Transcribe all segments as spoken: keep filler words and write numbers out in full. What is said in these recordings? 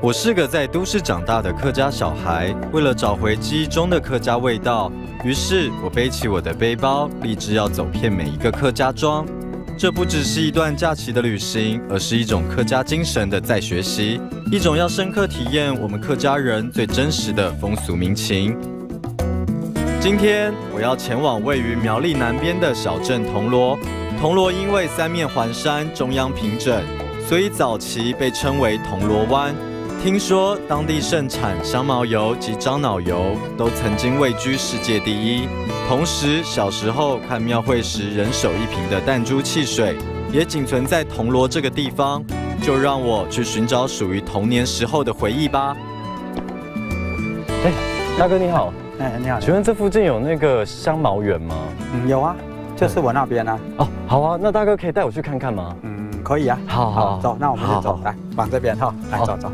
我是个在都市长大的客家小孩，为了找回记忆中的客家味道，于是我背起我的背包，立志要走遍每一个客家庄。这不只是一段假期的旅行，而是一种客家精神的再学习，一种要深刻体验我们客家人最真实的风俗民情。今天我要前往位于苗栗南边的小镇铜锣。铜锣因为三面环山，中央平整，所以早期被称为铜锣湾。听说当地盛产香茅油及樟脑油，都曾经位居世界第一。同时，小时候看庙会时人手一瓶的弹珠汽水，也仅存在铜锣这个地方。就让我去寻找属于童年时候的回忆吧。 哎，大哥你好， 哎，你好， 请问这附近有那个香茅园吗？ 嗯，有啊，就是我那边啊。 哦，好啊，那大哥可以带我去看看吗？ 嗯，可以啊。 好好， 走，那我们就走，来往这边哈，来走走。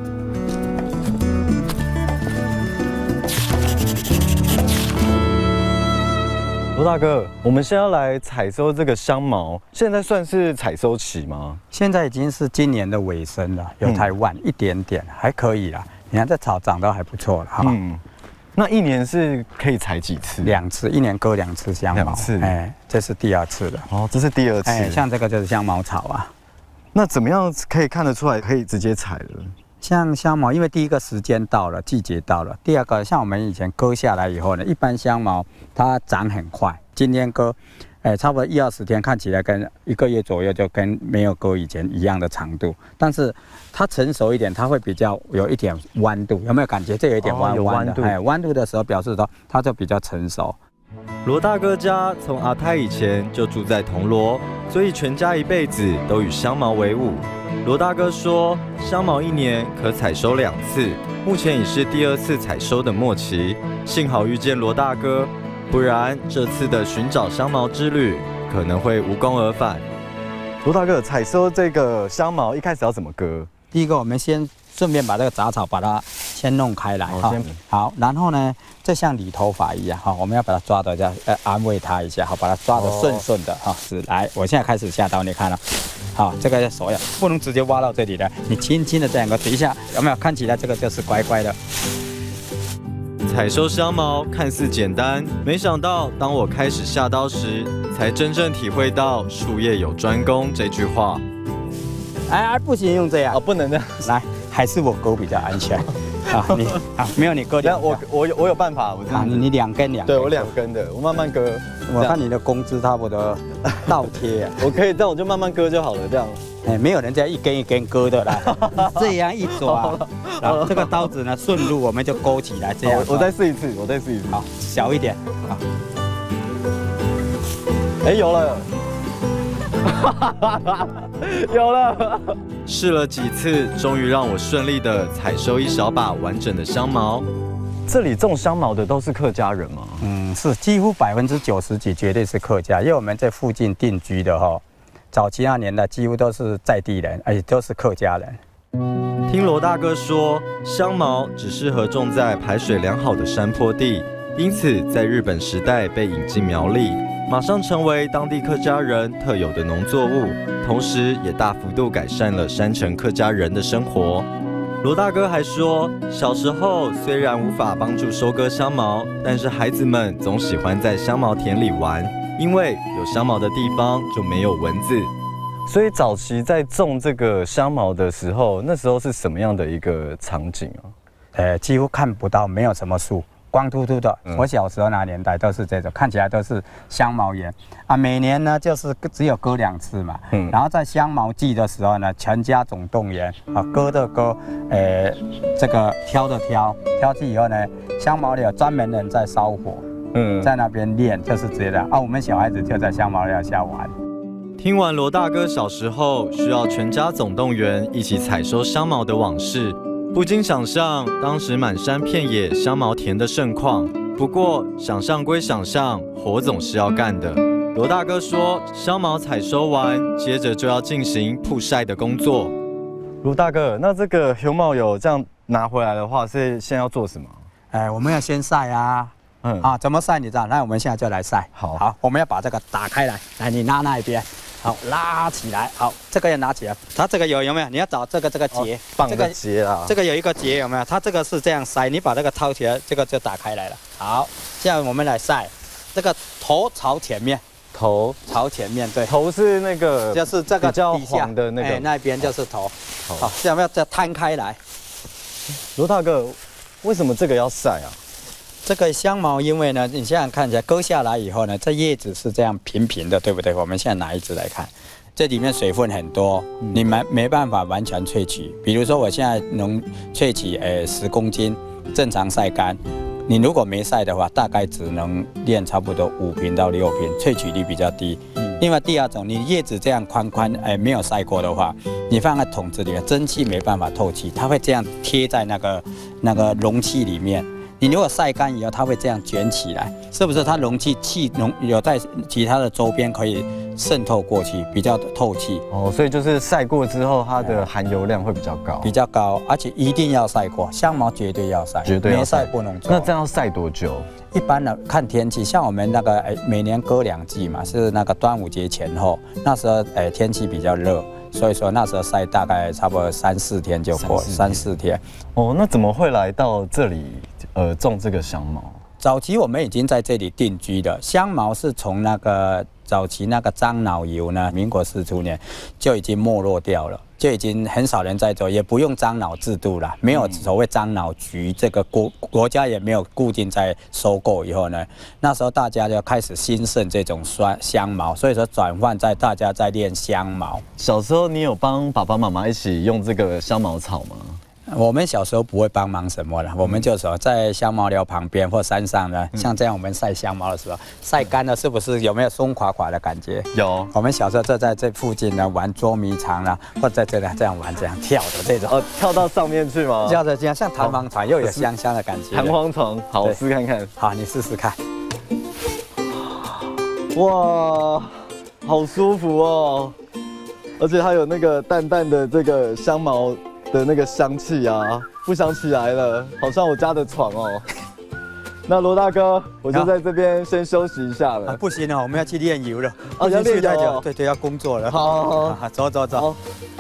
罗大哥，我们现在要来采收这个香茅，现在算是采收期吗？ 现在已经是今年的尾声了，有台湾、嗯、一点点，还可以啦。你看这草长得还不错了哈。嗯， 那一年是可以采几次？ 两次，一年割两次香茅。 两次， 哎，这是第二次了。 哦，这是第二次。 哎，像这个就是香茅草啊。 那怎么样可以看得出来可以直接采了？ 像香茅，因为第一个时间到了，季节到了；第二个，像我们以前割下来以后呢，一般香茅它长很快，今天割，哎，差不多一二十天，看起来跟一个月左右就跟没有割以前一样的长度。但是它成熟一点，它会比较有一点弯度，有没有感觉？这有一点弯弯的，哎，弯度的时候表示说它就比较成熟。 罗大哥家从阿泰以前就住在铜锣，所以全家一辈子都与香茅为伍。罗大哥说，香茅一年可采收两次，目前已是第二次采收的末期。幸好遇见罗大哥，不然这次的寻找香茅之旅可能会无功而返。 罗大哥，采收这个香茅一开始要怎么割？ 第一个，我们先顺便把这个杂草把它先弄开来哈。好，然后呢，就像理头发一样哈，我们要把它抓的，要呃安慰它一下，好，把它抓得顺顺的哈。是，来，我现在开始下刀，你看了。好，这个手要不能直接挖到这里的，你轻轻的这样割一下，有没有？看起来这个就是乖乖的。 采收香茅看似简单，没想到当我开始下刀时，才真正体会到“术业有专攻”这句话。 哎哎，不行，用这样哦，不能这样。 来，还是我割比较安全。啊，你啊，没有你割两， 我我有我有办法，我啊，你你两根两根， 对我两根的，我慢慢割。 我看你的工资差不多倒贴， 我可以，但我就慢慢割就好了，这样。 哎，没有人家一根一根割的啦，这样一抓，然后这个刀子呢顺路我们就勾起来，这样。 我再试一次，我再试一次。 好，小一点。好。 哎，有了。有了， 试了几次，终于让我顺利的采收一小把完整的香茅。 这里种香茅的都是客家人吗？ 嗯，是，几乎百分之九十几绝对是客家，因为我们在附近定居的哈，早期那年的几乎都是在地人，而且都是客家人。 听罗大哥说，香茅只适合种在排水良好的山坡地，因此在日本时代被引进苗栗。马上成为当地客家人特有的农作物，同时也大幅度改善了山城客家人的生活。罗大哥还说，小时候虽然无法帮助收割香茅，但是孩子们总喜欢在香茅田里玩，因为有香茅的地方就没有蚊子。 所以早期在种这个香茅的时候，那时候是什么样的一个场景啊？ 呃，几乎看不到，没有什么树。光秃秃的，我小时候那年代都是这种，看起来都是香茅园啊。每年呢就是只有割两次嘛，嗯，然后在香茅季的时候呢，全家总动员啊，割的割，呃，这个挑的挑，挑去以后呢，香茅里有专门人在烧火，嗯，在那边练，就是直接的啊。我们小孩子就在香茅料下玩。 听完罗大哥小时候需要全家总动员一起采收香茅的往事。不禁想象当时满山遍野香茅田的盛况。不过想象归想象，活总是要干的。罗大哥说，香茅采收完，接着就要进行曝晒的工作。 罗大哥，那这个香茅油这样拿回来的话，是先要做什么？ 哎，我们要先晒啊。嗯啊，怎么晒你知道？那我们现在就来晒。好，好，我们要把这个打开来，来，你拿那一边。 好，拉起来，好，这个要拿起来。它这个有有没有？你要找这个这个结， 绑个结啊。 这个有一个结有没有？它这个是这样塞，你把这个掏起来，这个就打开来了。好，现在我们来晒，这个头朝前面， 头朝前面，对， 头是那个就是这个比较黄的那个， 哎，那边就是头。好，现在我们要再摊开来。 罗大哥，为什么这个要晒啊？ 这个香茅，因为呢，你现在看起来割下来以后呢，这叶子是这样平平的，对不对？我们现在拿一支来看，这里面水分很多，你没没办法完全萃取。比如说我现在能萃取呃十公斤，正常晒干，你如果没晒的话，大概只能炼差不多五瓶到六瓶，萃取率比较低。另外第二种，你叶子这样宽宽，哎，没有晒过的话，你放在桶子里面，蒸汽没办法透气，它会这样贴在那个那个容器里面。你如果晒干以后，它会这样卷起来，是不是？它容器气容有在其他的周边可以渗透过去，比较透气。 哦，所以就是晒过之后，它的含油量会比较高， 比较高，而且一定要晒过，香茅绝对要晒， 绝对要晒， 没晒不能做。 那这样要晒多久？ 一般的看天气，像我们那个哎，每年割两季嘛，是那个端午节前后，那时候哎天气比较热。所以说那时候晒大概差不多三四天就过，三四天。 哦，那怎么会来到这里呃种这个香茅？ 早期我们已经在这里定居了。香茅是从那个早期那个樟脑油呢，民国四初年就已经没落掉了，就已经很少人在做，也不用樟脑制度了，没有所谓樟脑局，这个国国家也没有固定在收购以后呢，那时候大家就开始兴盛这种酸香茅，所以说转换在大家在炼香茅。 小时候你有帮爸爸妈妈一起用这个香茅草吗？ 我们小时候不会帮忙什么了，我们就说在香茅寮旁边或山上呢，像这样我们晒香茅的时候，晒干了是不是有没有松垮垮的感觉？ 有。 我们小时候就在这附近呢玩捉迷藏啦，或者在这里这样玩这样跳的这种。 哦，跳到上面去吗？ 跳的这样像弹簧床，又有香香的感觉。 弹簧床，好，我试看看。 好，你试试看。 哇，好舒服哦，而且它有那个淡淡的这个香茅的那个香气啊，不想起来了，好像我家的床哦。那罗大哥，我就在这边先休息一下了。 啊、不行了，我们要去炼油了。 哦，要炼油。 对对，要工作了。 好，好， 好，走走走。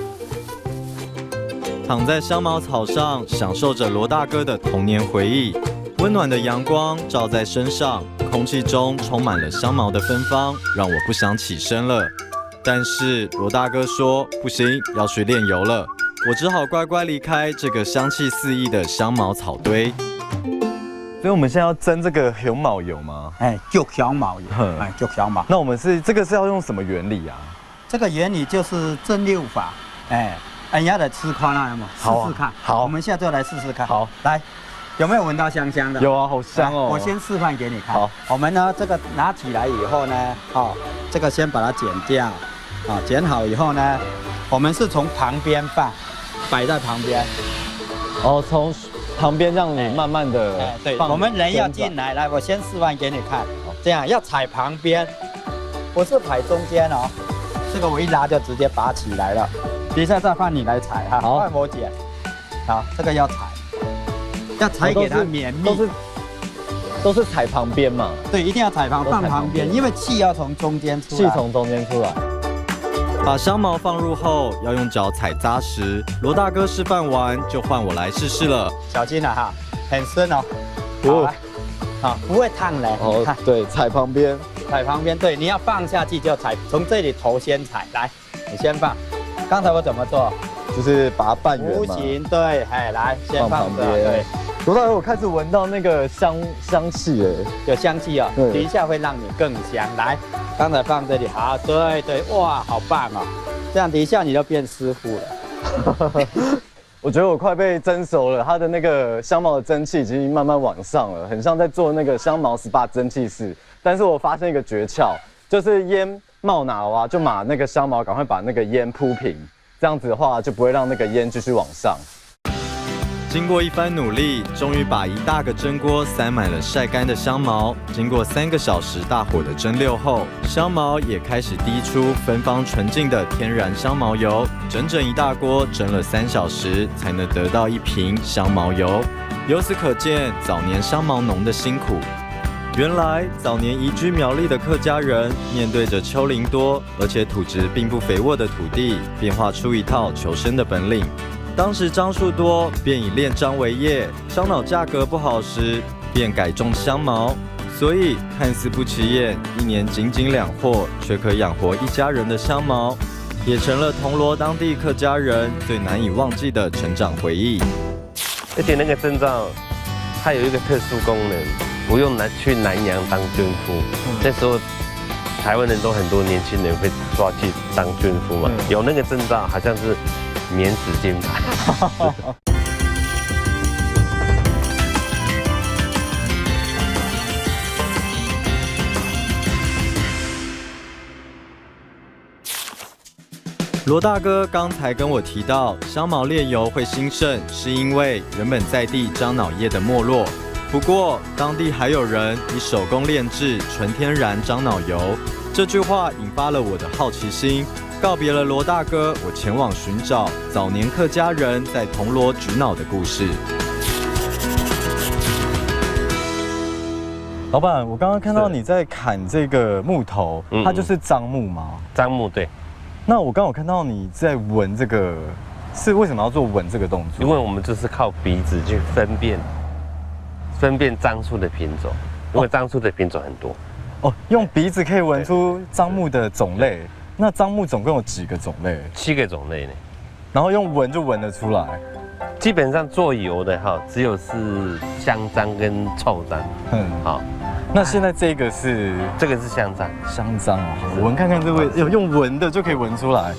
躺在香茅草上，享受着罗大哥的童年回忆。温暖的阳光照在身上，空气中充满了香茅的芬芳，让我不想起身了。但是罗大哥说不行，要去炼油了。我只好乖乖离开这个香气四溢的香茅草堆。 所以我们现在要蒸这个香茅油吗？ 哎，就香茅油，哎，就香茅。 那我们是这个是要用什么原理啊？ 这个原理就是蒸馏法。哎，哎，你要来吃看那吗？试试看。好，我们现在就来试试看。好，来，有没有闻到香香的？ 有啊，好香哦。 我先示范给你看。 好， 我们呢这个拿起来以后呢，哦，这个先把它剪掉，啊，剪好以后呢，我们是从旁边放。摆在旁边， 哦，从旁边让你慢慢的， 哎，对，我们人要进来，来，我先示范给你看，这样要踩旁边，不是踩中间哦，这个我一拉就直接拔起来了，等一下再换你来踩哈，好，换我剪，好，这个要踩，要踩给它绵密， 都是都是踩旁边嘛， 对，一定要踩旁放旁边，因为气要从中间出来， 气从中间出来。 把香茅放入后，要用脚踩扎实。罗大哥示范完，就换我来试试了。 小心了哈，很深哦。好，来，好，不会烫嘞。 哦，对，踩旁边， 踩旁边，对，你要放下去就踩，从这里头先踩，来，你先放。刚才我怎么做？ 就是把它半圆嘛。 弧形，对，哎，来，先放旁边。对。 罗大哥，我开始闻到那个香香气哎， 有香气哦，等一下会让你更香。来，刚才放这里，好，对对，哇，好棒哦！这样等一下你就变师傅了。 我觉得我快被蒸熟了，它的那个香茅的蒸汽已经慢慢往上了，很像在做那个香茅 S P A 蒸汽室。但是我发现一个诀窍，就是烟冒拿啊，就把那个香茅赶快把那个烟铺平，这样子的话就不会让那个烟继续往上。 经过一番努力，终于把一大个蒸锅塞满了晒干的香茅。经过三个小时大火的蒸馏后，香茅也开始滴出芬芳纯净的天然香茅油。整整一大锅蒸了三小时，才能得到一瓶香茅油。由此可见，早年香茅农的辛苦。 原来早年移居苗栗的客家人，面对着丘陵多而且土质并不肥沃的土地，变化出一套求生的本领。当时樟树多，便以炼樟为业，樟脑价格不好时，便改种香茅。所以看似不起眼，一年仅仅两获，却可养活一家人的香茅，也成了铜锣当地客家人最难以忘记的成长回忆。 而且那个证照，它有一个特殊功能，不用拿去南洋当军夫。嗯、那时候，台湾人都很多年轻人会抓去当军夫嘛，嗯、有那个证照，好像是免死金牌。 罗大哥刚才跟我提到，香茅炼油会兴盛，是因为原本在地樟脑业的没落。不过，当地还有人以手工炼制纯天然樟脑油。这句话引发了我的好奇心。告别了罗大哥，我前往寻找早年客家人在铜锣举脑的故事。 老板，我刚刚看到你在砍这个木头，嗯嗯它就是樟木吗？ 樟木，对。 那我刚有看到你在闻这个，是为什么要做闻这个动作？ 因为我们就是靠鼻子去分辨，分辨樟树的品种，因为樟树的品种很多。 哦，用鼻子可以闻出樟木的种类。那樟木总共有几个种类？ 七个种类呢。 然后用闻就闻得出来。 基本上做油的哈，只有是香樟跟臭樟。嗯，好。 那现在这个是这个是香樟， 香樟哦，我闻看看这味，有用闻的就可以闻出来。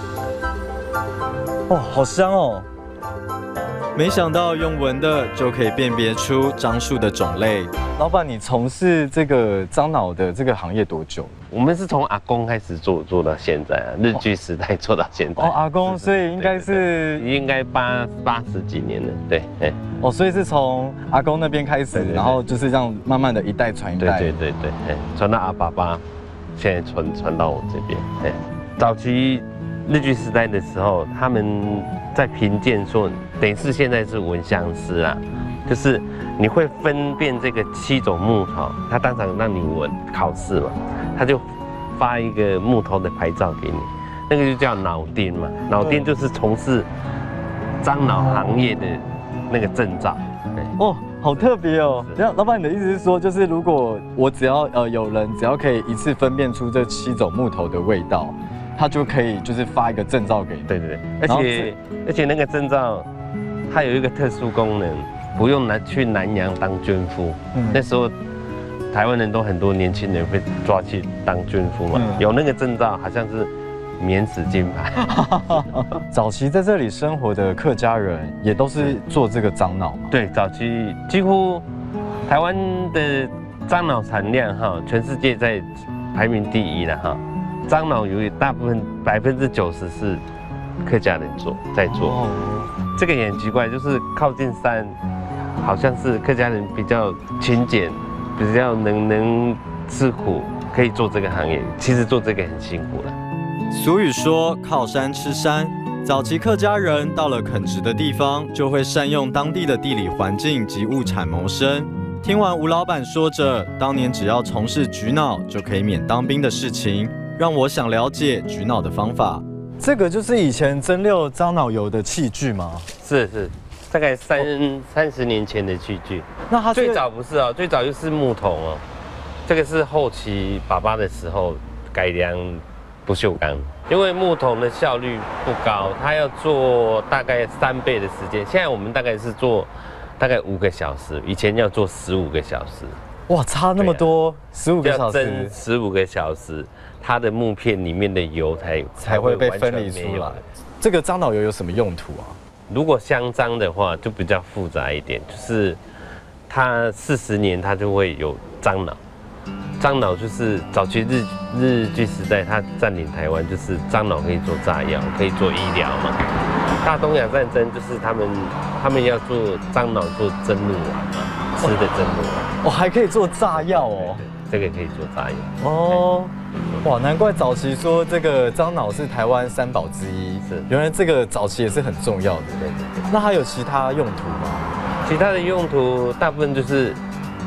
哦，好香哦！ 没想到用闻的就可以辨别出樟树的种类。 老板，你从事这个樟脑的这个行业多久？ 我们是从阿公开始做，做到现在啊，日据时代做到现在。 哦，阿公，所以应该是应该八八十几年了，对，哎。 哦，所以是从阿公那边开始，对对对然后就是这样慢慢的一代传一代。 对对对对，哎，传到阿爸爸，现在传传到我这边。哎，早期日据时代的时候，他们在评鉴说，等于是现在是闻香师啊，就是你会分辨这个七种木头，他当场让你闻考试嘛，他就发一个木头的牌照给你，那个就叫脑钉嘛，脑钉就是从事樟脑行业的那个证照。 哦，好特别哦！这样，老板，你的意思是说，就是如果我只要呃有人只要可以一次分辨出这七种木头的味道，他就可以就是发一个证照给你。 对对对，而且而且那个证照它有一个特殊功能，不用拿去南洋当军夫。嗯、那时候台湾人都很多年轻人会抓去当军夫嘛，嗯、有那个证照好像是免死金牌。 早期在这里生活的客家人也都是做这个樟脑嘛？ 对，早期几乎台湾的樟脑产量哈，全世界在排名第一了哈。樟脑有大部分百分之九十是客家人做在做，哦、这个也很奇怪，就是靠近山，好像是客家人比较勤俭，比较能能吃苦，可以做这个行业。其实做这个很辛苦了。 俗语说靠山吃山，早期客家人到了垦殖的地方，就会善用当地的地理环境及物产谋生。听完吴老板说着当年只要从事举脑就可以免当兵的事情，让我想了解举脑的方法。 这个就是以前蒸馏樟脑油的器具吗？ 是是，大概三三十年前的器具。 那它最早不是哦，最早就是木桶哦，这个是后期爸爸的时候改良不锈钢，因为木桶的效率不高，它要做大概三倍的时间。现在我们大概是做大概五个小时，以前要做十五个小时。 哇，差那么多，十五个小时， 要蒸十五个小时，它的木片里面的油才才会被分离出来。这个樟脑油有什么用途啊？ 如果香樟的话，就比较复杂一点，就是它四十年它就会有樟脑。樟脑就是早期日日据时代，它占领台湾，就是樟脑可以做炸药，可以做医疗嘛。大东亚战争就是他们他们要做樟脑做蒸鹿丸嘛，吃的蒸鹿丸。 哦，还可以做炸药哦。 对对，这个可以做炸药。 哦，哇，难怪早期说这个樟脑是台湾三宝之一。是，原来这个早期也是很重要的。对对对。那还有其他用途吗？ 其他的用途大部分就是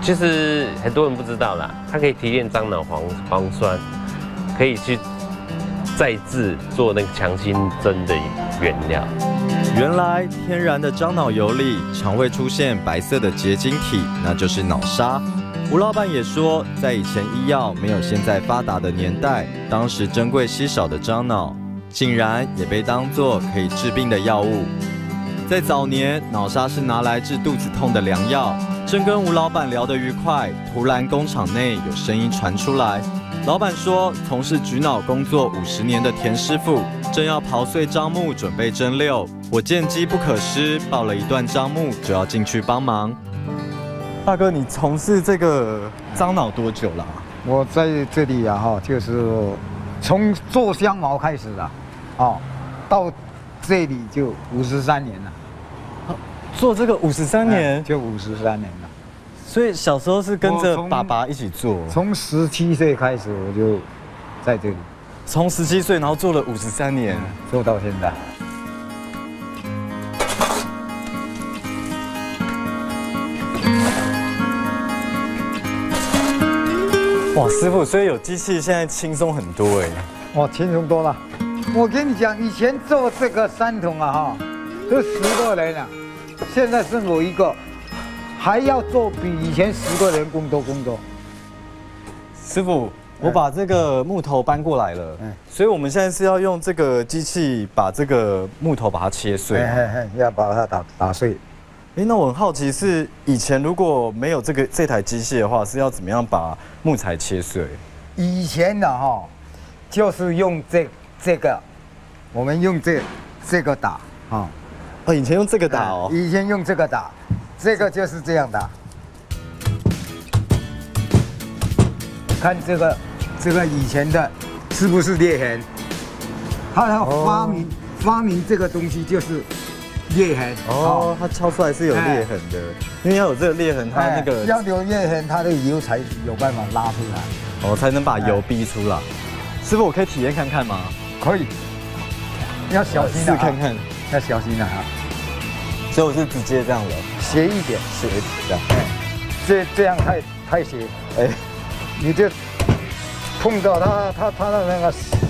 其实很多人不知道啦，它可以提炼樟脑黄黄酸，可以去再制做那个强心针的原料。 原来天然的樟脑油里常会出现白色的结晶体，那就是脑沙。吴老板也说，在以前医药没有现在发达的年代，当时珍贵稀少的樟脑，竟然也被当作可以治病的药物。在早年，脑沙是拿来治肚子痛的良药。正跟吴老板聊得愉快，突然工厂内有声音传出来。老板说，从事菊脑工作五十年的田师傅正要刨碎樟木准备蒸馏，我见机不可失，抱了一段樟木就要进去帮忙。 大哥，你从事这个樟脑多久了、啊？ 我在这里啊，哈，就是从做香茅开始的，哦，到这里就五十三年了。 做这个五十三年， 就五十三年了。 所以小时候是跟着爸爸一起做。 从十七岁开始我就在这里， 从十七岁然后做了五十三年、嗯， 做到现在。 哇，师傅，所以有机器现在轻松很多哎。 哦，轻松多了。我跟你讲，以前做这个三桶啊哈，都十个人啊。现在剩我一个，还要做比以前十个人工多工作。 师傅，我把这个木头搬过来了，嗯，所以我们现在是要用这个机器把这个木头把它切碎， 嘿嘿，要把它打打碎。 哎，那我很好奇是以前如果没有这个这台机器的话，是要怎么样把木材切碎？ 以前的哈，就是用这这个，我们用这这个打啊。 哦，以前用这个打哦。 以前用这个打，这个就是这样打。看这个，这个以前的，是不是裂痕？他要发明、哦、发明这个东西就是裂痕。 哦，它敲出来是有裂痕的，因为要有这个裂痕，它那个要有裂痕，它的油才有办法拉出来， 哦，才能把油逼出来。师傅，我可以体验看看吗？ 可以，要小心试看看。 要小心了哈， 所以我是直接这样的， 斜一点， 斜一点这样， 哎，这这样太太斜，哎，你就碰到它它它的那个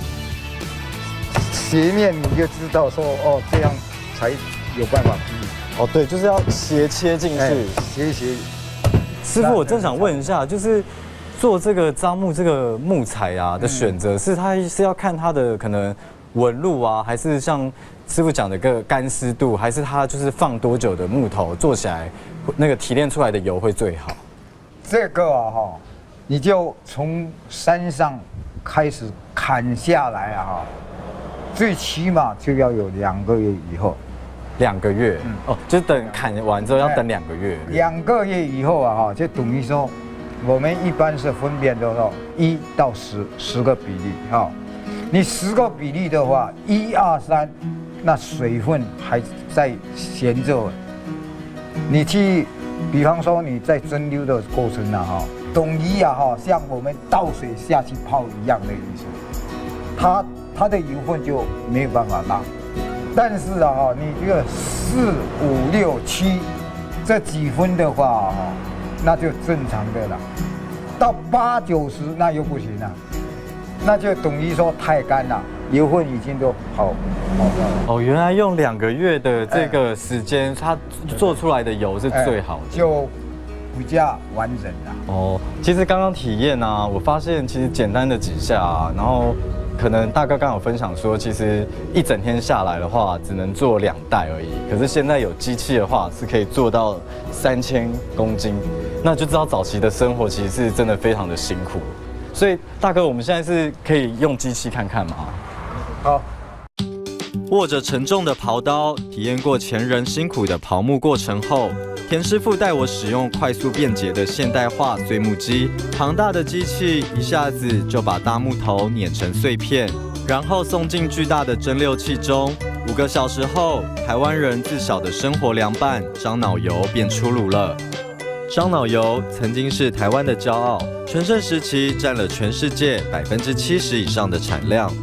斜面，你就知道说哦，这样才有办法劈。 哦，对，就是要斜切进去，哎、 斜斜。 师傅，我正想问一下，就是做这个樟木这个木材啊的选择，嗯、是它是要看它的可能纹路啊，还是像师傅讲的个干湿度，还是它就是放多久的木头做起来，那个提炼出来的油会最好？ 这个啊哈，你就从山上开始砍下来啊哈，最起码就要有两个月以后。 两个月，嗯、哦，就等砍完之后要等两个月。 两个月以后啊哈，就等于说，我们一般是分辨多少一到十十个比例哈。你十个比例的话，一二三，那水分还在闲着。你去，比方说你在蒸馏的过程啊哈，等于啊哈，像我们倒水下去泡一样的意思，它它的油分就没有办法拉。但是啊哈，你这个四五六七这几分的话啊，那就正常的了。到八九十那又不行了。那就等于说太干了，油分已经都跑跑掉了。 哦，原来用两个月的这个时间，哎、它做出来的油是最好的， 哎、就比较完整了。 哦，其实刚刚体验啊，我发现其实简单的几下、啊，然后可能大哥刚好分享说，其实一整天下来的话，只能做两袋而已。可是现在有机器的话，是可以做到三千公斤，那就知道早期的生活其实是真的非常的辛苦。所以大哥，我们现在是可以用机器看看吗？ 好。 握着沉重的刨刀，体验过前人辛苦的刨木过程后，田师傅带我使用快速便捷的现代化碎木机，庞大的机器一下子就把大木头碾成碎片，然后送进巨大的蒸馏器中。五个小时后，台湾人自小的生活凉拌樟脑油便出炉了。樟脑油曾经是台湾的骄傲，全盛时期占了全世界百分之七十以上的产量。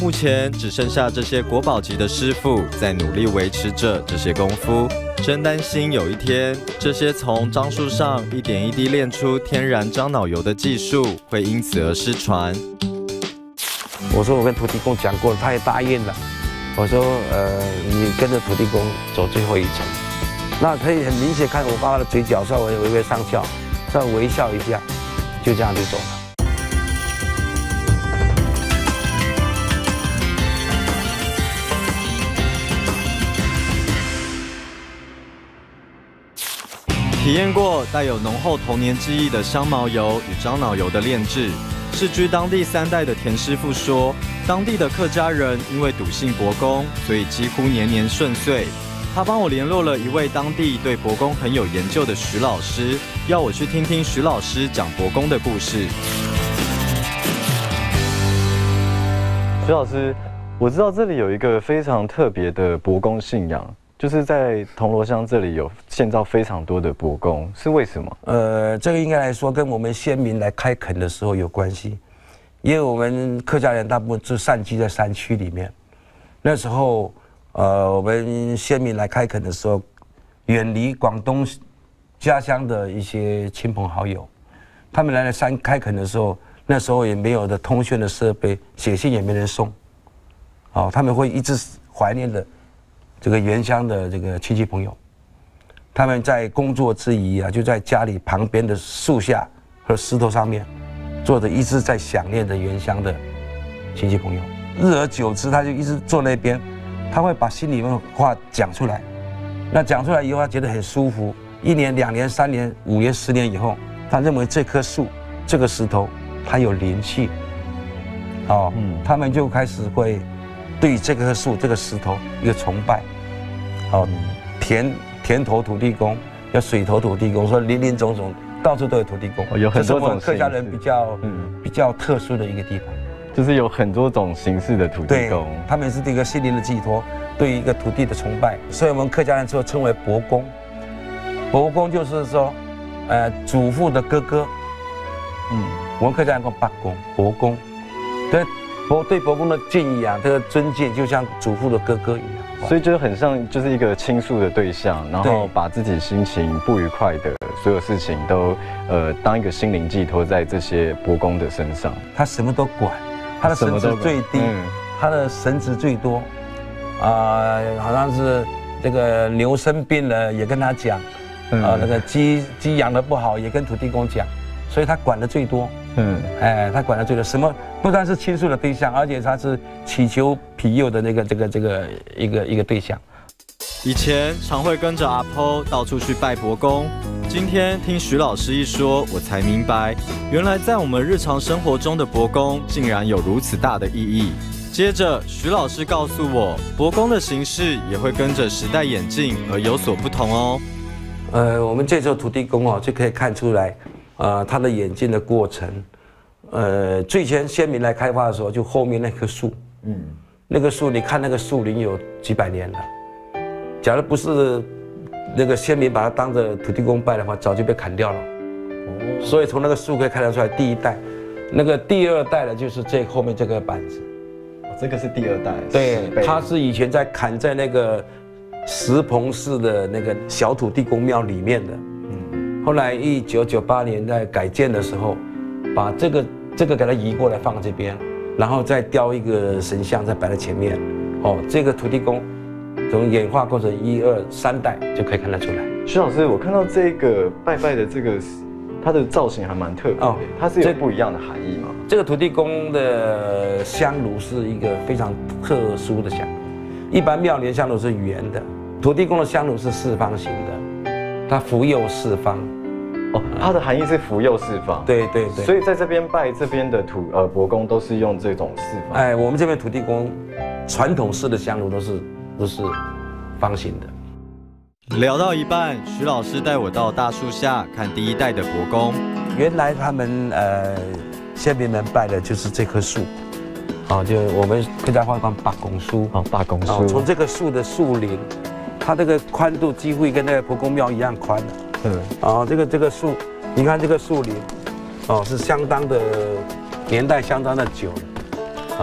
目前只剩下这些国宝级的师傅在努力维持着这些功夫，真担心有一天这些从樟树上一点一滴炼出天然樟脑油的技术会因此而失传。 我说我跟土地公讲过，他也答应了。我说呃，你跟着土地公走最后一程，那可以很明显看我爸爸的嘴角稍微微微上翘，稍微微笑一下，就这样就走了。 体验过带有浓厚童年记忆的香茅油与樟脑油的炼制，世居当地三代的田师傅说，当地的客家人因为笃信伯公，所以几乎年年顺遂。他帮我联络了一位当地对伯公很有研究的徐老师，要我去听听徐老师讲伯公的故事。 徐老师，我知道这里有一个非常特别的伯公信仰。就是在铜锣乡这里有建造非常多的伯公，是为什么？ 呃，这个应该来说跟我们先民来开垦的时候有关系，因为我们客家人大部分是散居在山区里面，那时候，呃，我们先民来开垦的时候，远离广东家乡的一些亲朋好友，他们来了山开垦的时候，那时候也没有的通讯的设备，写信也没人送，哦，他们会一直怀念的。这个原乡的这个亲戚朋友，他们在工作之余啊，就在家里旁边的树下和石头上面，坐着一直在想念着原乡的亲戚朋友。日而久之，他就一直坐那边，他会把心里面的话讲出来。那讲出来以后，他觉得很舒服。一年、两年、三年、五年、十年以后，他认为这棵树、这个石头，它有灵气。哦，嗯，他们就开始会对这棵树、这个石头一个崇拜。哦，田田头土地公，要水头土地公，说林林总总到处都有土地公， 哦、有很多种。 客家人比较嗯比较特殊的一个地方， 就是有很多种形式的土地公， 他们是对一个心灵的寄托，对于一个土地的崇拜，所以我们客家人就称为伯公。伯公就是说，呃，祖父的哥哥，嗯，我们客家人叫伯公，伯公，对伯对伯公的敬仰，这个尊敬就像祖父的哥哥一样。 所以就很像，就是一个倾诉的对象，然后把自己心情不愉快的所有事情都，呃，当一个心灵寄托在这些伯公的身上。 他什么都管，他的神职最低，嗯、他的神职最多，啊、呃，好像是这个牛生病了也跟他讲，啊、嗯呃，那个鸡鸡养得不好也跟土地公讲，所以他管的最多。嗯，哎，他管的最多，什么不单是倾诉的对象，而且他是祈求庇佑的那个这个这个一个一个对象。 以前常会跟着阿婆到处去拜伯公，今天听徐老师一说，我才明白，原来在我们日常生活中的伯公竟然有如此大的意义。接着，徐老师告诉我，伯公的形式也会跟着时代演进而有所不同哦。 呃，我们这时候土地公哦，就可以看出来。呃，它的演进的过程，呃，最前先民来开发的时候，就后面那棵树，嗯，那个树，你看那个树龄有几百年了，假如不是那个先民把它当着土地公拜的话，早就被砍掉了。哦，所以从那个树可以看得出来，第一代，那个第二代的就是这后面这个板子， 哦，这个是第二代， 对，它是以前在砍在那个石棚式的那个小土地公庙里面的。后来一九九八年在改建的时候，把这个这个给它移过来放这边，然后再雕一个神像再摆在前面。哦，这个土地公从演化过程一二三代就可以看得出来。 徐老师，我看到这个拜拜的这个，它的造型还蛮特别的，哦，它是有不一样的含义吗？ 这个土地公的香炉是一个非常特殊的香炉，一般庙里的香炉是圆的，土地公的香炉是四方形的。它福佑四方， 哦，它的含义是福佑四方。 对对对。 所以在这边拜这边的土呃伯公都是用这种四方。 哎，我们这边土地公传统式的香炉都是都是方形的。 聊到一半，徐老师带我到大树下看第一代的伯公。 原来他们呃先民们拜的就是这棵树，啊，就我们客家话讲八公树。 哦，八公树。 从这个树的树龄。它这个宽度几乎跟那个伯公庙一样宽的，嗯，啊，这个这个树，你看这个树林，哦，是相当的年代相当的久了，啊，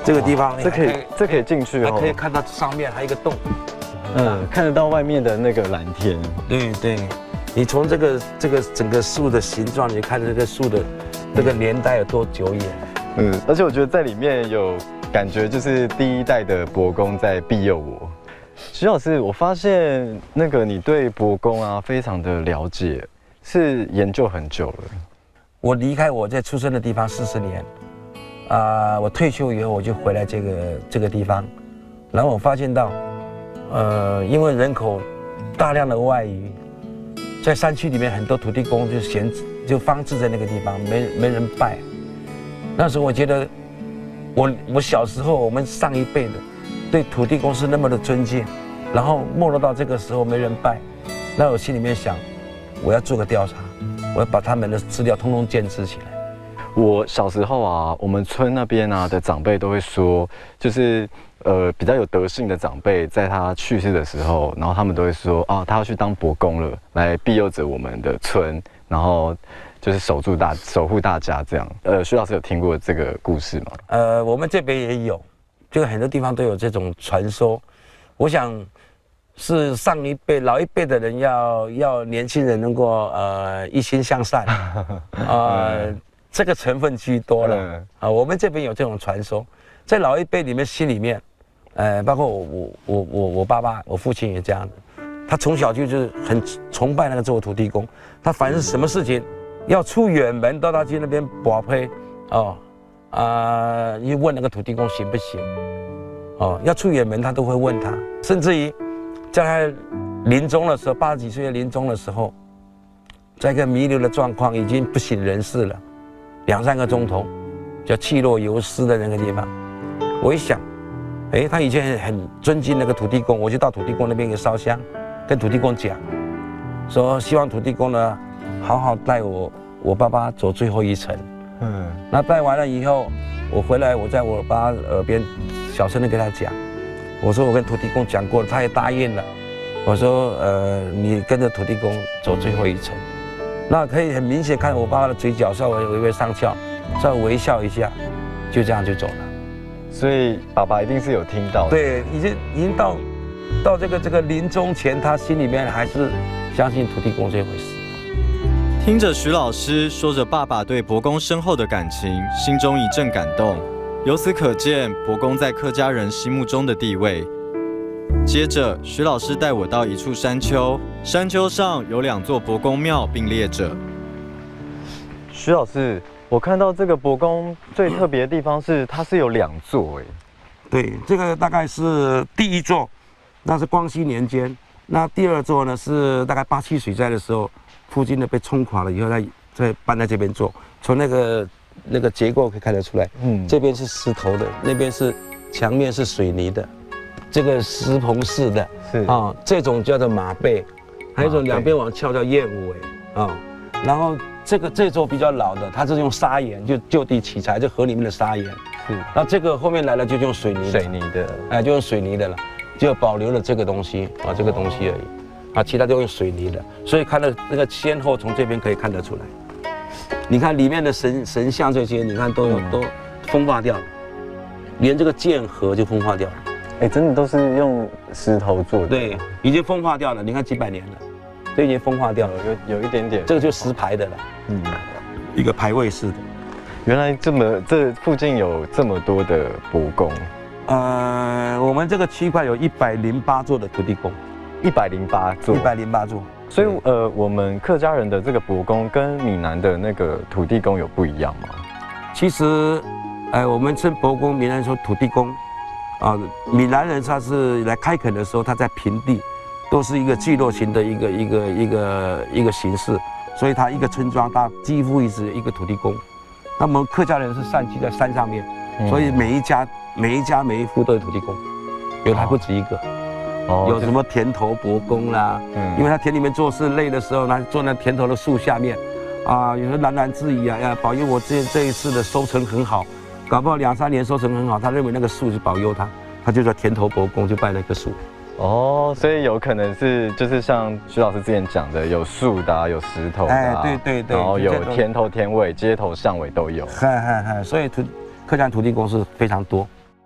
这个地方这可以这可以进去哦， 还可以看到上面还有一个洞， 嗯，看得到外面的那个蓝天。 对对，你从这个这个整个树的形状，你看这个树的这个年代有多久远。 嗯，而且我觉得在里面有感觉，就是第一代的伯公在庇佑我。徐老师，我发现那个你对伯公啊非常的了解，是研究很久了。 我离开我在出生的地方四十年，啊、呃，我退休以后我就回来这个这个地方，然后我发现到，呃，因为人口大量的外移，在山区里面很多土地公就闲就放置在那个地方，没没人拜。那时候我觉得我，我我小时候我们上一辈的对土地公是那么的尊敬，然后没落到这个时候没人拜，那我心里面想，我要做个调查，我要把他们的资料通通建制起来。 我小时候啊，我们村那边啊的长辈都会说，就是呃比较有德性的长辈，在他去世的时候，然后他们都会说啊，他要去当伯公了，来庇佑着我们的村，然后就是守住大守护大家这样。呃，徐老师有听过这个故事吗？ 呃，我们这边也有，就很多地方都有这种传说。我想是上一辈、老一辈的人要要年轻人能够呃一心向善，呃。这个成分居多了、嗯、啊，我们这边有这种传说，在老一辈里面心里面，呃，包括我我我我我爸爸，我父亲也这样的，他从小就是很崇拜那个做土地公，他凡是什么事情要出远门到他去那边拔胚，哦，啊，一问那个土地公行不行，哦，要出远门他都会问他，甚至于在他临终的时候，八十几岁临终的时候，在一个弥留的状况，已经不省人事了。两三个钟头，叫气若游丝的那个地方，我一想，哎，他以前很尊敬那个土地公，我就到土地公那边给烧香，跟土地公讲，说希望土地公呢，好好带我我爸爸走最后一程。嗯，那带完了以后，我回来，我在我爸耳边小声的跟他讲，我说我跟土地公讲过了，他也答应了。我说，呃，你跟着土地公走最后一程。那可以很明显看我爸爸的嘴角稍微微微上翘，稍微微笑一下，就这样就走了。 所以爸爸一定是有听到的。 对，已经已经到到这个这个临终前，他心里面还是相信土地公这回事。 听着徐老师说着爸爸对伯公深厚的感情，心中一阵感动。由此可见，伯公在客家人心目中的地位。接着，徐老师带我到一处山丘，山丘上有两座伯公庙并列着。 徐老师，我看到这个伯公最特别的地方是，它是有两座哎。 对，这个大概是第一座，那是光绪年间；那第二座呢是大概八七水灾的时候，附近的被冲垮了以后，再再搬在这边做。从那个那个结构可以看得出来，嗯，这边是石头的，那边是墙面是水泥的。这个石棚式的，是啊、哦，这种叫做马背，还有一种两边往翘叫燕尾啊、哦。然后这个这座比较老的，它是用砂岩，就就地取材，就河里面的砂岩。是。那这个后面来了就用水泥， 水泥的， 哎，就用水泥的了，就保留了这个东西啊，这个东西而已，啊，其他都用水泥的。所以看到那个先后从这边可以看得出来。你看里面的神神像这些，你看都有、嗯、都风化掉了，连这个剑河就风化掉了。 哎，真的都是用石头做的。 对，已经风化掉了。你看几百年了，这已经风化掉了， 有有一点点。 这个就石牌的了，嗯，一个牌位式的。 原来这么这附近有这么多的伯公。 呃，我们这个区块有一百零八座的土地公， 一百零八座， 一百零八座。 所以呃，我们客家人的这个伯公跟闽南的那个土地公有不一样吗？ 其实，呃，我们称伯公，闽南人说土地公。啊，闽南人他是来开垦的时候，他在平地，都是一个聚落型的一个一个一个一个形式，所以他一个村庄，他几乎一直一个土地公。那么客家人是散居在山上面，嗯、所以每一家每一家每一户都有土地公，有的还不止一个。哦，有什么田头伯公啦，嗯、因为他田里面做事累的时候，他坐那田头的树下面，啊，有时候喃喃自语啊，要保佑我这这一次的收成很好。搞不好两三年收成很好，他认为那个树是保佑他，他就叫田头伯公，就拜那棵树。 哦，所以有可能是就是像徐老师之前讲的，有树的、啊，有石头的、啊， 哎，对对对， 然后有田头田尾、街头巷尾都有。 嗨嗨嗨，所以土客家土地公是非常多。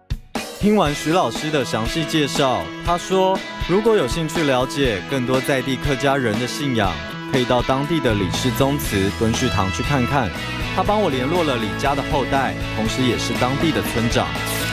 听完徐老师的详细介绍，他说，如果有兴趣了解更多在地客家人的信仰，可以到当地的李氏宗祠敦叙堂去看看。他帮我联络了李家的后代，同时也是当地的村长。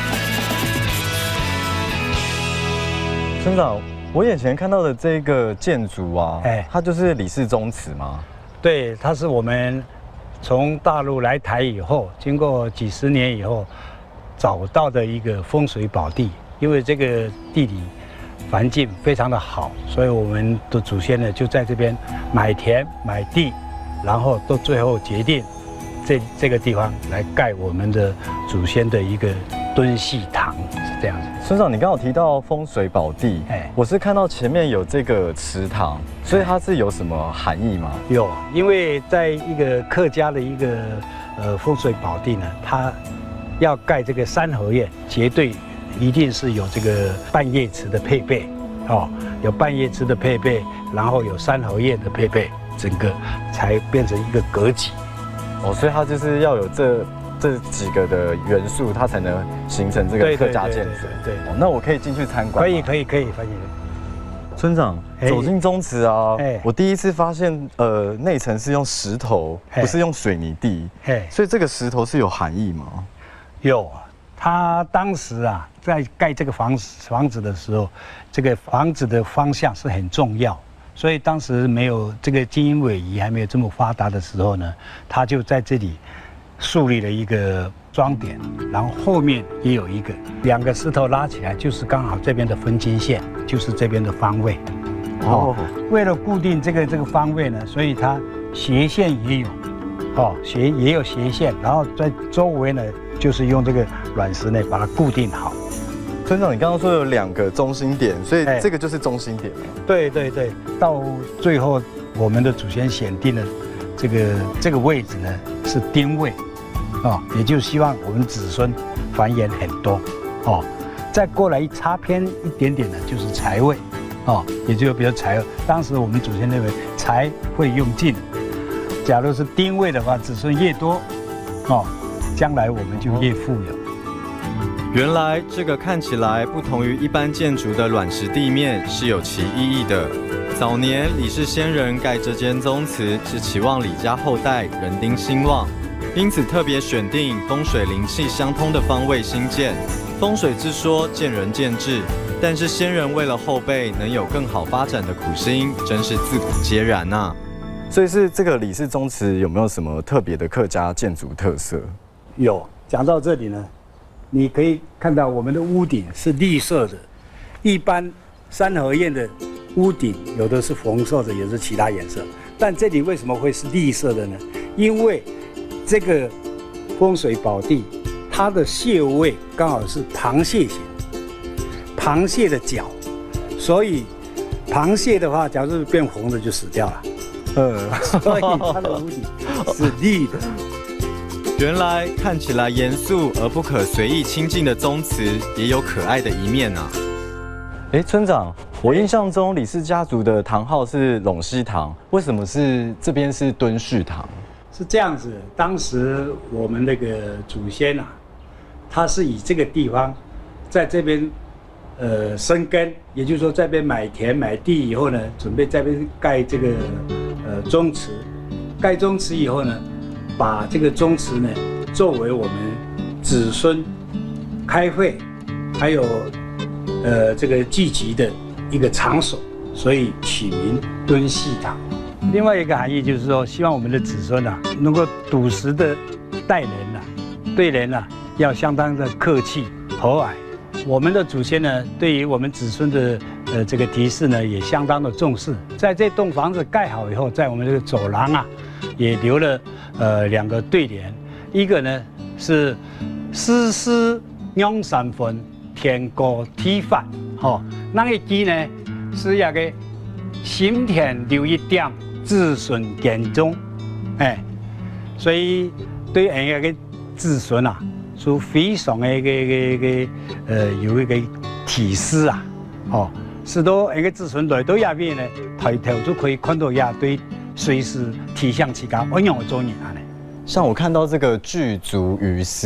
村长，我眼前看到的这个建筑啊，哎，它就是李氏宗祠吗？ 对，它是我们从大陆来台以后，经过几十年以后找到的一个风水宝地。因为这个地理环境非常的好，所以我们的祖先呢就在这边买田买地，然后到最后决定这这个地方来盖我们的祖先的一个敦叙堂，是这样子。 村长，你刚好提到风水宝地，哎，我是看到前面有这个祠堂，所以它是有什么含义吗？ 有，因为在一个客家的一个呃风水宝地呢，它要盖这个三合院，绝对一定是有这个半叶池的配备，哦，有半叶池的配备，然后有三合院的配备，整个才变成一个格局。 哦，所以它就是要有这。这几个的元素，它才能形成这个客家建筑。对，哦，那我可以进去参观。 可以，可以，可以，可以。 村长，走进宗祠啊，我第一次发现，呃，内层是用石头，不是用水泥地。所以这个石头是有含义吗？ 有，他当时啊，在盖这个房子房子的时候，这个房子的方向是很重要。所以当时没有这个基因位移还没有这么发达的时候呢，他就在这里树立了一个桩点，然后后面也有一个，两个石头拉起来就是刚好这边的分界线，就是这边的方位。哦，为了固定这个这个方位呢，所以它斜线也有，哦，斜也有斜线，然后在周围呢就是用这个卵石呢把它固定好。 村长，你刚刚说有两个中心点，所以这个就是中心点吗？ 对对对，到最后我们的祖先选定了这个这个位置呢是丁位，哦，也就是希望我们子孙繁衍很多，哦，再过来一擦偏一点点呢就是财位，哦，也就比如财，当时我们祖先认为财会用尽，假如是丁位的话，子孙越多，哦，将来我们就越富有。 原来这个看起来不同于一般建筑的卵石地面是有其意义的。早年李氏先人盖这间宗祠是期望李家后代人丁兴旺，因此特别选定风水灵气相通的方位兴建。风水之说见仁见智，但是先人为了后辈能有更好发展的苦心，真是自古皆然啊。 所以是这个李氏宗祠有没有什么特别的客家建筑特色？ 有，讲到这里呢，你可以看到我们的屋顶是绿色的，一般三合院的屋顶有的是红色的，有的是其他颜色，但这里为什么会是绿色的呢？因为这个风水宝地，它的穴位刚好是螃蟹形，螃蟹的脚，所以螃蟹的话，假如是变红的就死掉了。呃，所以它的屋顶是绿的。 原来看起来严肃而不可随意亲近的宗祠，也有可爱的一面啊。 哎，村长，我印象中李氏家族的堂号是陇西堂，为什么是这边是敦叙堂？ 是这样子，当时我们那个祖先啊，他是以这个地方，在这边，呃，生根，也就是说，这边买田买地以后呢，准备这边盖这个呃宗祠，盖宗祠以后呢，把这个宗祠呢作为我们子孙开会，还有呃这个聚集的一个场所，所以取名敦叙堂。另外一个含义就是说，希望我们的子孙啊，能够笃实的待人啊，对人啊要相当的客气和蔼。我们的祖先呢，对于我们子孙的呃这个提示呢，也相当的重视。在这栋房子盖好以后，在我们这个走廊啊，也留了呃两个对联，一个呢是丝丝两三分，天高体发，吼，那一句呢是那个心田留一点。子孙建中，哎，所以对那个子孙啊，是非常的个个个呃有一个提示啊，哦，使得那个子孙来到那边呢，抬头就可以看到那对随时提向自家怎样做人啊呢。 像我看到这个具足于斯，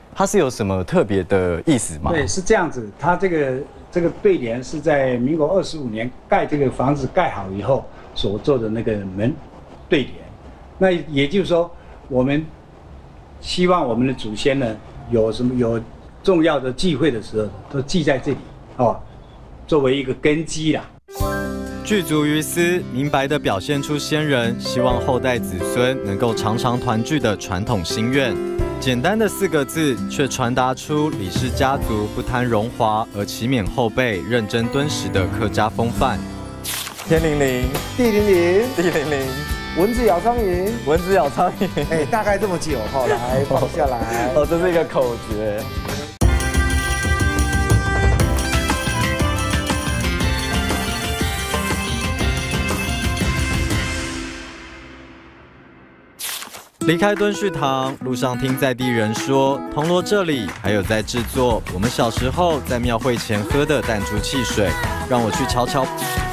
它是有什么特别的意思吗？ 对，是这样子。它这个这个对联是在民国二十五年盖这个房子盖好以后所做的那个门对联。那也就是说，我们希望我们的祖先呢，有什么有重要的忌讳的时候，都记在这里哦，作为一个根基啦。 具足于斯，明白地表现出先人希望后代子孙能够常常团聚的传统心愿。简单的四个字，却传达出李氏家族不贪荣华而祈勉后辈认真敦实的客家风范。 天灵灵， 地灵灵， 地灵灵， 蚊子咬苍蝇， 蚊子咬苍蝇。 哎，大概这么久，好，来放下来。 哦，这是一个口诀。 离开敦叙堂，路上听在地人说，铜锣这里还有在制作我们小时候在庙会前喝的弹珠汽水，让我去瞧瞧。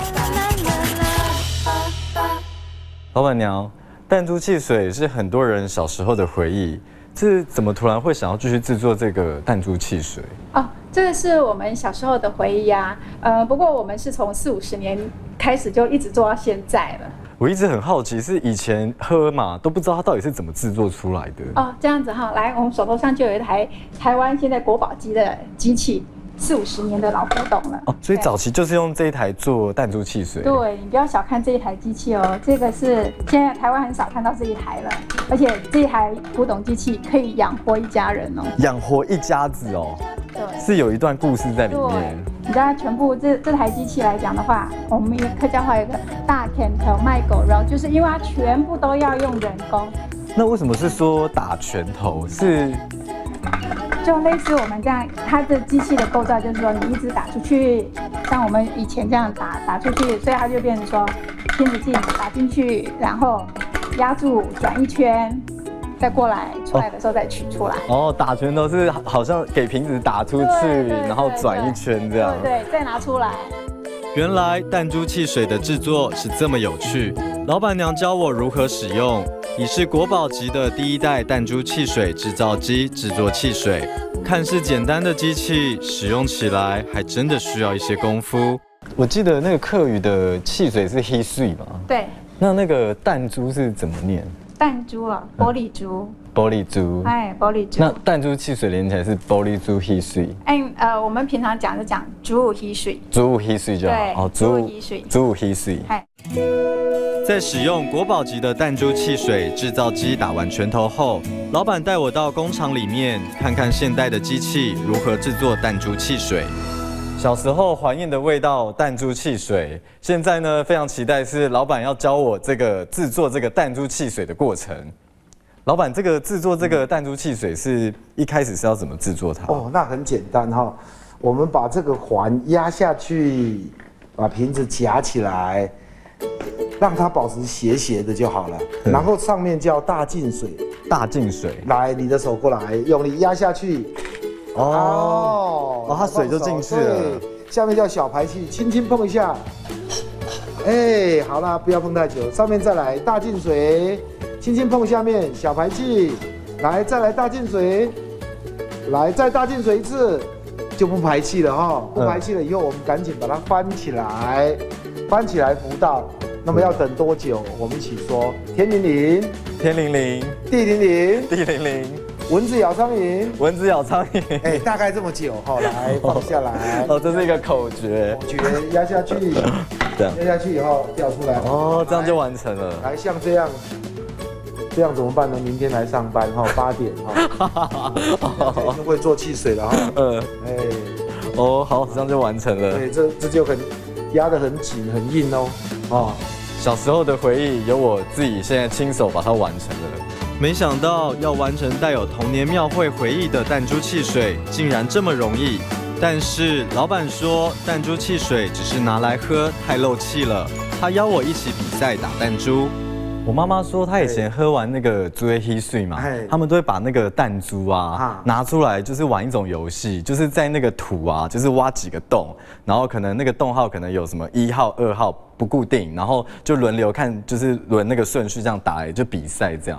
老板娘，弹珠汽水是很多人小时候的回忆，是怎么突然会想要继续制作这个弹珠汽水？ 哦，这个是我们小时候的回忆啊。呃，不过我们是从四五十年开始就一直做到现在了。 我一直很好奇，是以前喝嘛都不知道它到底是怎么制作出来的哦。这样子哈，来，我们手头上就有一台台湾现在国宝级的机器，四五十年的老古董了。 哦，所以早期就是用这一台做弹珠汽水。 对，你不要小看这一台机器哦，这个是现在台湾很少看到这一台了，而且这一台古董机器可以养活一家人哦。 养活一家子哦。 对， 是有一段故事在里面。 对，你知道全部这这台机器来讲的话，我们客家话有个大拳头卖狗肉，就是因为它全部都要用人工。 那为什么是说打拳头？是就类似我们这样，它的机器的构造就是说，你一直打出去，像我们以前这样打打出去，所以它就变成说，片子镜打进去，然后压住转一圈。再过来，出来的时候再取出来。 哦，打拳头是好像给瓶子打出去，然后转一圈这样。 对对，再拿出来。 原来弹珠汽水的制作是这么有趣，老板娘教我如何使用，已是国宝级的第一代弹珠汽水制造机制作汽水。看似简单的机器，使用起来还真的需要一些功夫。 我记得那个客语的汽水是黑水嘛？ 对。 那那个弹珠是怎么念？ 弹珠啊，玻璃珠。 玻璃珠。 哎，玻璃珠。 那弹珠汽水连起来是玻璃珠稀水。 哎，呃，我们平常讲就讲珠稀水。 珠稀水就好。 对， 哦， 珠稀水。 珠稀水。 哎。 在使用国宝级的弹珠汽水制造机打完拳头后，老板带我到工厂里面看看现代的机器如何制作弹珠汽水。 小时候怀念的味道，弹珠汽水。现在呢，非常期待是老板要教我这个制作这个弹珠汽水的过程。老板，这个制作这个弹珠汽水是一开始是要怎么制作它？ 哦，那很简单哈、哦，我们把这个环压下去，把瓶子夹起来，让它保持斜斜的就好了。嗯、然后上面叫大净水， 大净水。 来，你的手过来，用力压下去。 哦，哦，它水就进去了。 下面叫小排气，轻轻碰一下。哎，好啦，不要碰太久。上面再来大净水，轻轻碰下面小排气。来，再来大净水，来再大净水一次，就不排气了哈。不排气了以后，我们赶紧把它翻起来，翻起来浮到。那么要等多久？我们一起说：天灵灵， 天灵灵， 地灵灵， 地灵灵。 蚊子咬苍蝇， 蚊子咬苍蝇。 哎，大概这么久，好，来放下来。 哦，这是一个口诀。 口诀压下去，这样压下去以后掉出来。 哦，这样就完成了。 来，像这样，这样怎么办呢？明天来上班哈，八点哈，已经会做汽水了哈。 嗯， 哎， 哦，好，这样就完成了。 对，这这就很压得很紧很硬哦。 哦，小时候的回忆由我自己现在亲手把它完成了。 没想到要完成带有童年庙会回忆的弹珠汽水，竟然这么容易。但是老板说，弹珠汽水只是拿来喝，太漏气了。他邀我一起比赛打弹珠。 我妈妈说，她以前喝完那个珠黑水嘛，他们都会把那个弹珠啊拿出来，就是玩一种游戏，就是在那个土啊，就是挖几个洞，然后可能那个洞号可能有什么一号、二号不固定，然后就轮流看，就是轮那个顺序这样打，就比赛这样。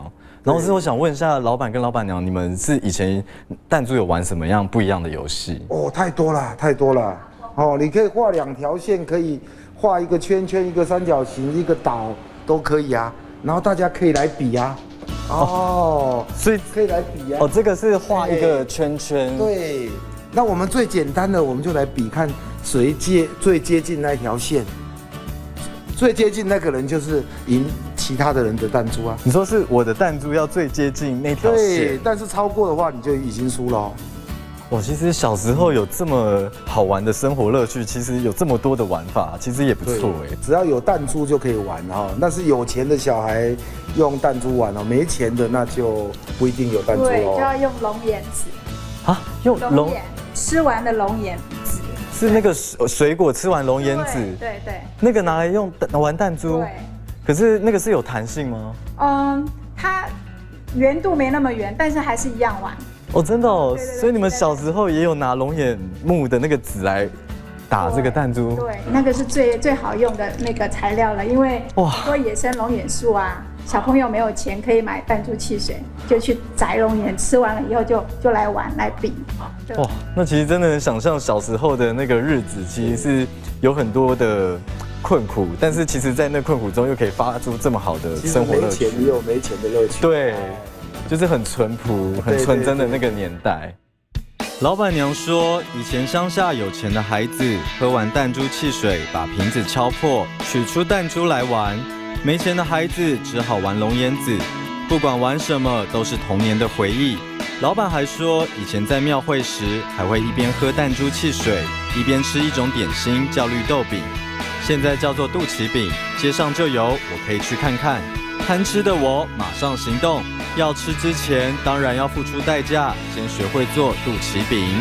然后是我想问一下老板跟老板娘，你们是以前弹珠有玩什么样不一样的游戏？ 哦，太多了，太多了。哦，你可以画两条线，可以画一个圈圈，一个三角形，一个岛都可以啊。然后大家可以来比啊。哦， 所以可以来比啊。 哦，这个是画一个圈圈。 对。那我们最简单的，我们就来比看谁接最接近那条线。最接近那个人就是赢其他的人的弹珠啊！ 你说是我的弹珠要最接近那条线， 对，但是超过的话你就已经输了。 我其实小时候有这么好玩的生活乐趣，其实有这么多的玩法，其实也不错哎。 只要有弹珠就可以玩哈，那是有钱的小孩用弹珠玩哦，没钱的那就不一定有弹珠哦。 对，就要用龙眼纸啊，用龙眼吃完的龙眼纸。 是那个水果吃完龙眼籽， 对对， 那个拿来用玩弹珠， 对。 可是那个是有弹性吗？ 嗯，它圆度没那么圆，但是还是一样玩。 哦，真的哦，所以你们小时候也有拿龙眼木的那个籽来打这个弹珠？ 对，那个是最最好用的那个材料了，因为很多野生龙眼树啊，小朋友没有钱可以买弹珠汽水，就去摘龙眼，吃完了以后就就来玩来比。 哇，那其实真的能想象小时候的那个日子，其实是有很多的困苦，但是其实在那困苦中又可以发出这么好的生活乐趣。 没钱也有没钱的乐趣。 对，就是很淳朴、很纯真的那个年代。老板娘说，以前乡下有钱的孩子喝完弹珠汽水，把瓶子敲破，取出弹珠来玩；没钱的孩子只好玩龙眼籽。不管玩什么，都是童年的回忆。老板还说，以前在庙会时，还会一边喝弹珠汽水，一边吃一种点心，叫绿豆饼，现在叫做肚脐饼，街上就有，我可以去看看。贪吃的我马上行动，要吃之前当然要付出代价，先学会做肚脐饼。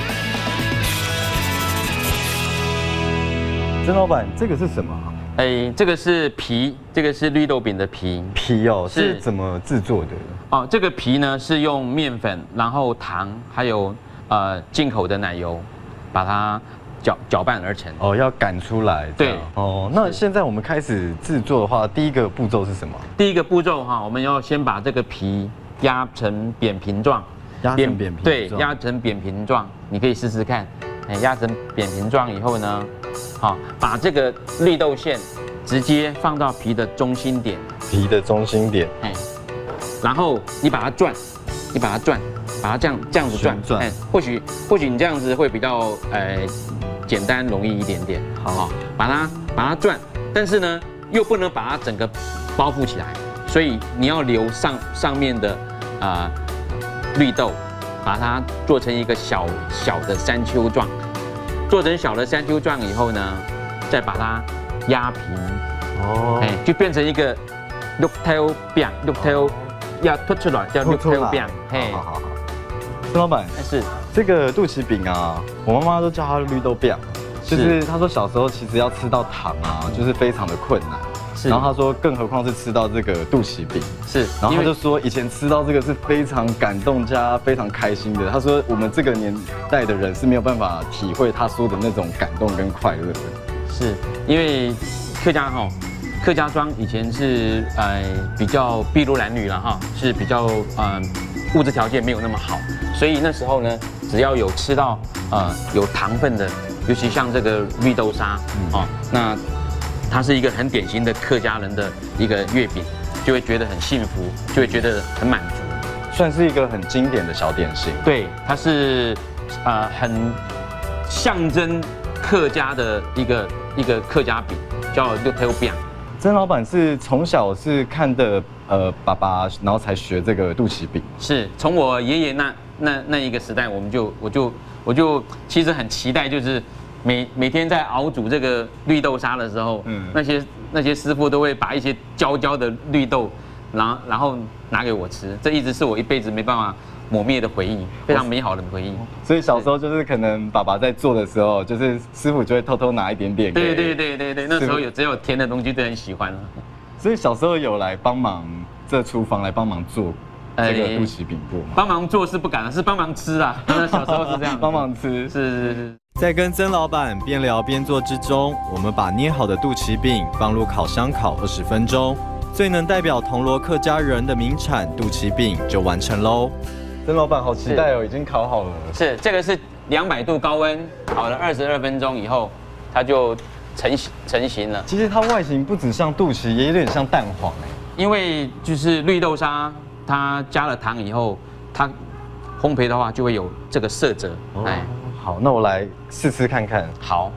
曾老板，这个是什么？ 哎，这个是皮，这个是绿豆饼的皮。 皮哦，是怎么制作的？ 哦，这个皮呢是用面粉，然后糖，还有呃进口的奶油，把它搅搅拌而成。 哦，要擀出来。 对。 哦，那现在我们开始制作的话，第一个步骤是什么？ 第一个步骤哈，我们要先把这个皮压成扁平状。 压成扁平。 对，压成扁平状，你可以试试看。哎，压成扁平状以后呢，好，把这个绿豆馅直接放到皮的中心点。 皮的中心点。 哎。然后你把它转，你把它转，把它这样这样子转，哎，或许或许你这样子会比较呃简单容易一点点，好，把它把它转，但是呢又不能把它整个包覆起来，所以你要留上上面的啊、呃、绿豆，把它做成一个小小的山丘状，做成小的山丘状以后呢，再把它压平，哦，哎，就变成一个绿豆饼，绿豆。要凸出来叫绿豆饼， 嘿，好好好。孙老板， 是这个肚脐饼啊，我妈妈都叫它绿豆饼，就是她说小时候其实要吃到糖啊，就是非常的困难。是。然后她说，更何况是吃到这个肚脐饼。 是。 然后她就说，以前吃到这个是非常感动加非常开心的。她说，我们这个年代的人是没有办法体会她说的那种感动跟快乐的。 是因为客家哈。客家庄以前是呃比较筚路蓝缕了哈，是比较呃物质条件没有那么好，所以那时候呢，只要有吃到呃有糖分的，尤其像这个绿豆沙哦，那它是一个很典型的客家人的一个月饼，就会觉得很幸福，就会觉得很满足， 算是一个很经典的小点心。 对，它是呃很象征客家的一个一个客家饼，叫绿豆饼。 曾老板是从小是看的呃爸爸，然后才学这个肚脐饼。 是从我爷爷那那那一个时代，我们就我就我就其实很期待，就是每每天在熬煮这个绿豆沙的时候，嗯，那些那些师傅都会把一些焦焦的绿豆，然后然后拿给我吃，这一直是我一辈子没办法抹灭的回忆，非常美好的回忆。 所以小时候就是可能爸爸在做的时候，就是师傅就会偷偷拿一点点。 对对对对对，那时候有只有甜的东西都很喜欢了。 所以小时候有来帮忙这厨房来帮忙做这个肚脐饼过吗？ 帮忙做是不敢了，是帮忙吃啊。那小时候是这样， 帮忙吃。 是是是。 在跟曾老板边聊边做之中，我们把捏好的肚脐饼放入烤箱烤二十分钟。 最能代表铜锣客家人的名产肚脐饼就完成喽。 曾老板好期待哦，已经烤好了。 是，这个是两百度高温烤了二十二分钟以后，它就成型成型了。 其实它外形不只像肚脐，也有点像蛋黄哎。 因为就是绿豆沙，它加了糖以后，它烘焙的话就会有这个色泽。 哦、哎，好，那我来试吃看看。 好。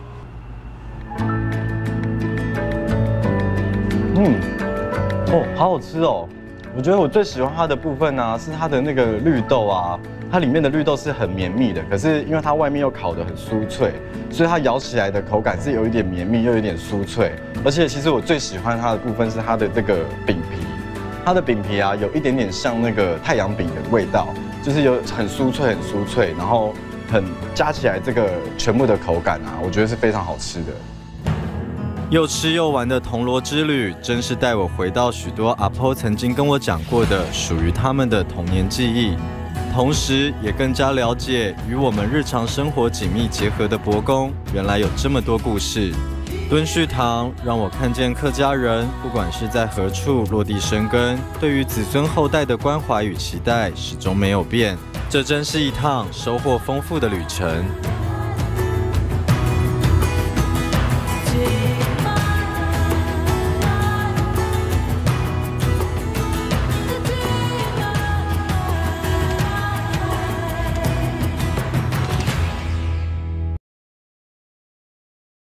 嗯，哦，好好吃哦。我觉得我最喜欢它的部分呢、啊，是它的那个绿豆啊，它里面的绿豆是很绵密的，可是因为它外面又烤得很酥脆，所以它咬起来的口感是有一点绵密又有一点酥脆。而且其实我最喜欢它的部分是它的这个饼皮，它的饼皮啊有一点点像那个太阳饼的味道，就是有很酥脆很酥脆，然后很加起来这个全部的口感啊，我觉得是非常好吃的。 又吃又玩的铜锣之旅，真是带我回到许多阿婆曾经跟我讲过的属于他们的童年记忆，同时也更加了解与我们日常生活紧密结合的伯公，原来有这么多故事。敦叙堂让我看见客家人不管是在何处落地生根，对于子孙后代的关怀与期待始终没有变。这真是一趟收获丰富的旅程。